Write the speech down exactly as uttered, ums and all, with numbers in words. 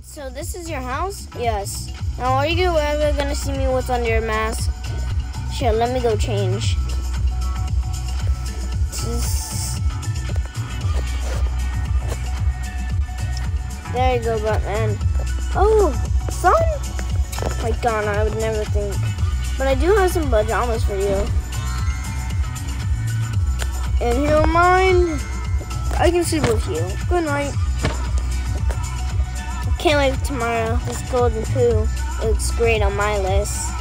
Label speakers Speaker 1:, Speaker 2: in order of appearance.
Speaker 1: So this is your house? Yes. Now are you ever gonna see me what's under your mask? Sure, let me go change. Just... There you go, Batman. Oh, sun? Oh my God, I would never think. But I do have some pajamas for you. And if you don't mind, I can sleep with you. Good night. Can't wait for tomorrow. This golden poo looks great on my list.